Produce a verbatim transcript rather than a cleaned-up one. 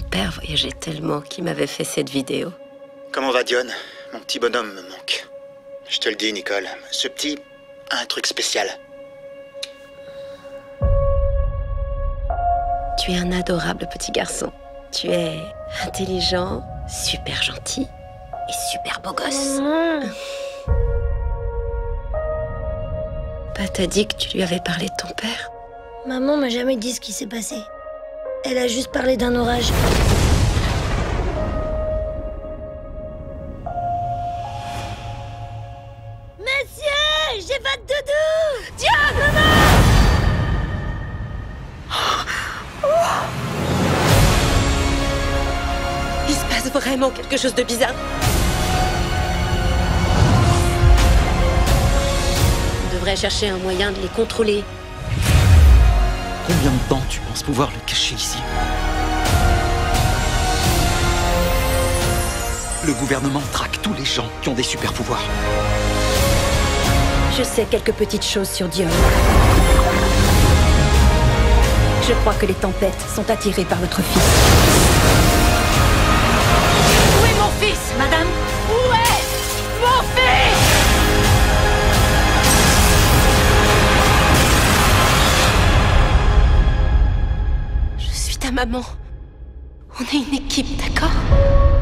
père voyageait tellement qu'il m'avait fait cette vidéo. Comment va Dion? Mon petit bonhomme me manque. Je te le dis, Nicole, ce petit a un truc spécial. Tu es un adorable petit garçon. Tu es intelligent, super gentil et super beau gosse. Maman. Bah, t'as dit que tu lui avais parlé de ton père? Maman m'a jamais dit ce qui s'est passé. Elle a juste parlé d'un orage. Monsieur, j'ai pas de doudou! Diane, maman! Il se passe vraiment quelque chose de bizarre. On devrait chercher un moyen de les contrôler. Combien de temps tu penses pouvoir le cacher ici? Le gouvernement traque tous les gens qui ont des super pouvoirs. Je sais quelques petites choses sur Dion. Je crois que les tempêtes sont attirées par notre fils. Où est mon fils, madame? Où est mon fils? Je suis ta maman. On est une équipe, d'accord?